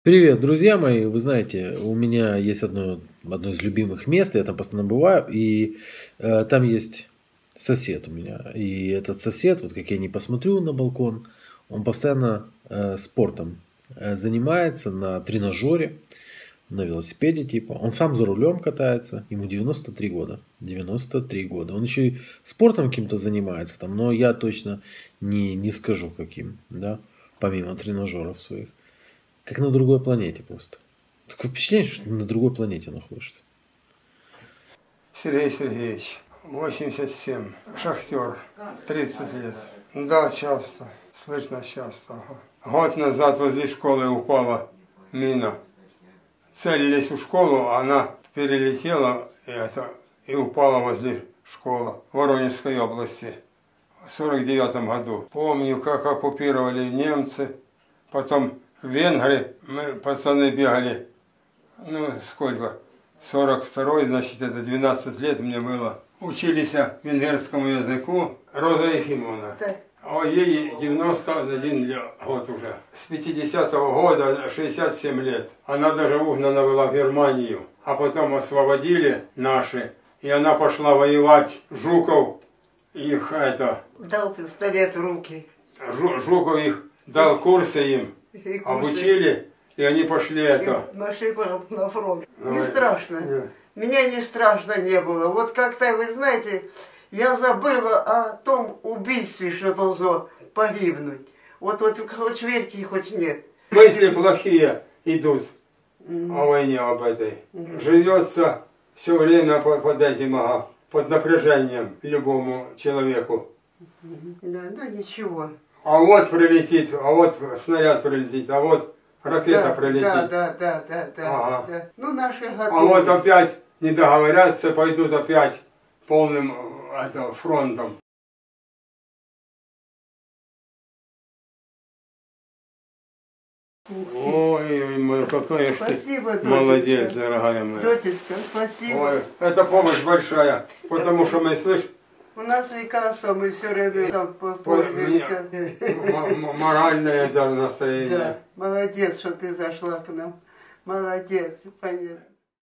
Привет, друзья мои! Вы знаете, у меня есть одно из любимых мест, я там постоянно бываю, и там есть сосед у меня. И этот сосед, вот как я не посмотрю на балкон, он постоянно спортом занимается на тренажере, на велосипеде типа. Он сам за рулем катается, ему 93 года. 93 года. Он еще и спортом каким-то занимается, там, но я точно не скажу каким, да, помимо тренажеров своих. Как на другой планете просто. Такое впечатление, что на другой планете находишься. Сергей Сергеевич, 87, шахтер, 30 лет. Да, часто, слышно часто. Год назад возле школы упала мина. Целились в школу, она перелетела и упала возле школы в Воронежской области в 49 году. Помню, как оккупировали немцы, потом венгры, мы, пацаны, бегали, ну, сколько, 42-й, значит, это 12 лет мне было. Учились венгерскому языку Роза Ефимовна. А ей 91 год уже. С 50-го года 67 лет. Она даже угнана была в Германию. А потом освободили наши, и она пошла воевать. Жуков их дал пистолет в руки. Жуков их дал курсы им. Обучили, и они пошли Нашли на фронт. Не страшно. Нет. Меня не страшно не было. Вот как-то, вы знаете, я забыла о том убийстве, что должно погибнуть. Вот хоть верьте, хоть нет. Мысли плохие идут о войне, об этой. Живется все время под этим, под напряжением любому человеку. Да, ничего. А вот прилетит, а вот снаряд прилетит, а вот ракета прилетит. Да. Ага. Да. Ну, наши готовы. А вот опять не договорятся, пойдут опять полным фронтом. Ой, мой, какая спасибо, ты молодец, дорогая моя. Дочечка, спасибо. Ой, это помощь большая, потому что мы, слышь, у нас лекарства, мы все время там пользуемся. Моральное настроение. Да, молодец, что ты зашла к нам. Молодец, понятно.